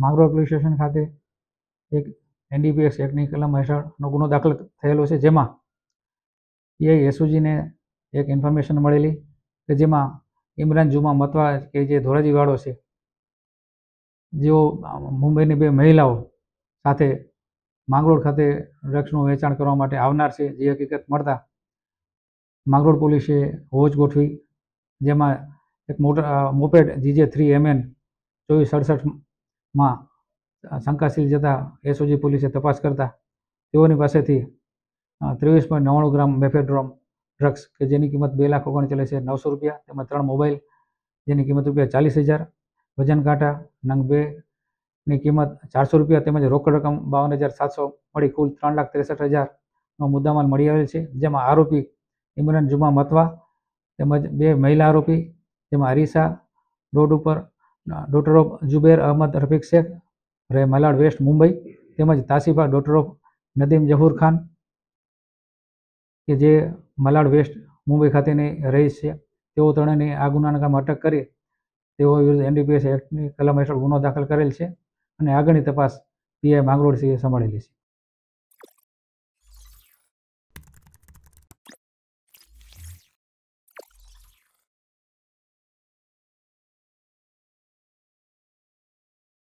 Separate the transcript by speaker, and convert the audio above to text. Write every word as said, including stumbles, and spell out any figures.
Speaker 1: Mangrol police station ખાતે એક NDPS એક્ટની કલમ હેઠળનો ગુનો દાખલ થયેલો છે, જેમાં પીઆઈ એસઓજીને એક ઇન્ફોર્મેશન મળેલી કે જેમાં ઇમરાન જુમા મતવા કે જે ધોરાજીવાળો છે, જેઓ મુંબઈની બે મહિલાઓ સાથે માંગરોળ ખાતે ડ્રગ્સનું વેચાણ કરવા માટે આવનાર છે, જે હકીકત મળતા માંગરોળ પોલીસે વોચ ગોઠવી, જેમાં એક motor moped GJ three MN ચોવીસ સડસઠમાં શંકાશીલ જતા એસઓજી પોલીસે તપાસ કરતા તેઓની પાસેથી ત્રેવીસ પોઈન્ટ નવ્વાણું ગ્રામ મેફેડ્રોમ ડ્રગ્સ કે જેની કિંમત બે લાખ ઓગણચાલીસ હજાર નવસો રૂપિયા તેમજ ત્રણ મોબાઈલ જેની કિંમત રૂપિયા ચાલીસ હજાર, વજન કાંટા નંગ બે ની કિંમત ચારસો રૂપિયા તેમજ રોકડ રકમ બાવન હજાર સાતસો મળી કુલ ત્રણ લાખ ત્રેસઠ હજારનો મુદ્દામાલ મળી આવેલ છે, જેમાં આરોપી ઇમરાન જુમા મતવા તેમજ બે મહિલા આરોપી જેમાં અરીસા રોડ ઉપર ડોટર ઓફ જુબેર અહમદ રફીક શેખ રહે મલાડ વેસ્ટ મુંબઈ તેમજ તાસીફા ડોટર ઓફ નદીમ જહૂર ખાન કે જે મલાડ વેસ્ટ મુંબઈ ખાતેની રહીશ છે, તેઓ ત્રણેયની આ ગુનાના કામ અટક કરી તેઓ વિરુદ્ધ એનડીપીએસ એક્ટની કલમ હેઠળ ગુનો દાખલ કરેલ છે અને આગળની તપાસ પીઆઈ માંગરોળ સિંહે સંભાળેલી છે।